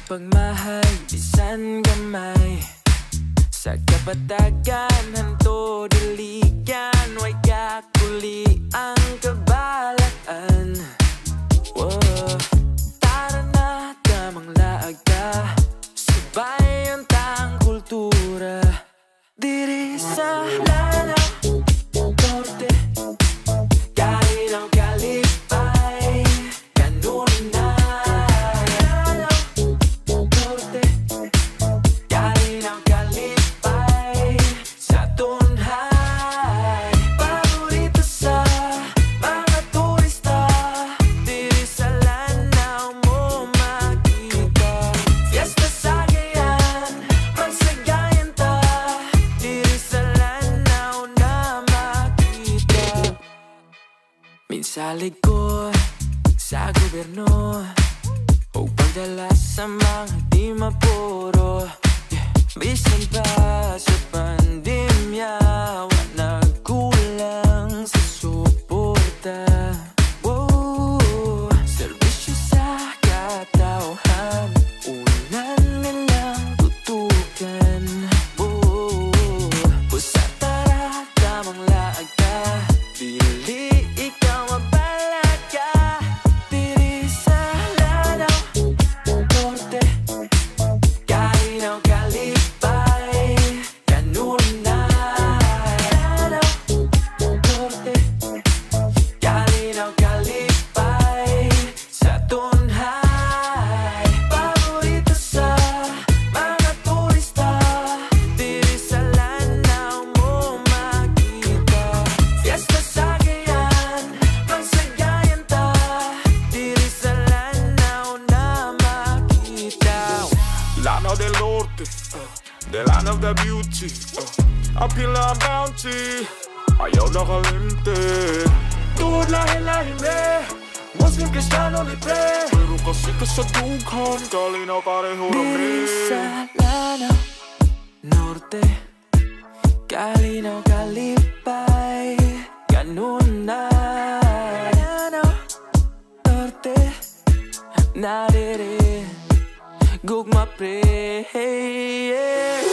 pagmahal, bisan gamay. Sa kapatagan, hanto diligan, way kakuli ang kabalaan. Tara na, damang laag ka, sabay ang tang kultura. Diri sa Lanao, Norte, Kalinaw, Kalipay, Kanunay. Lanao, Norte, Kalinaw, Kalipay, sa tunhay. Paborito sa mga turista, diri sa Lanao mo makita. Fiesta sa gayan, magsagayan ta, diri sa Lanao na makita. Minsan likod sa gobyerno, o pagdala sa mga di mapuro. Bisan pa sa pandemya, wa nagkulang sa suporta. Serbisyo sa katauhan, unan nilang tutukan. Pusa tara, damang laag ka, dili ikaw mabalag ka. Diri sa Lanao, Norte, Kalinaw, Kalipay, Kanunay. Lanao, Norte, Kalinaw, Kalipay, sa tunhay. Paborito sa mga turista, diri sa Lanao mo makita. Fiesta sa gayan, magsagayan ta, diri sa Lanao na makita. Lanao del Norte, the land of the beauty, apila ang bounty, ayaw nakalinte. Tuhod lahi-lahi me, Muslim, Kristiyano, libre, pero kasi ka sa dughan, Kalinaw pareho rami. Diri sa Lanao, Norte, Kalinaw, Kalipay, Kanunay. Lanao, Norte, nadiri, gugma pre.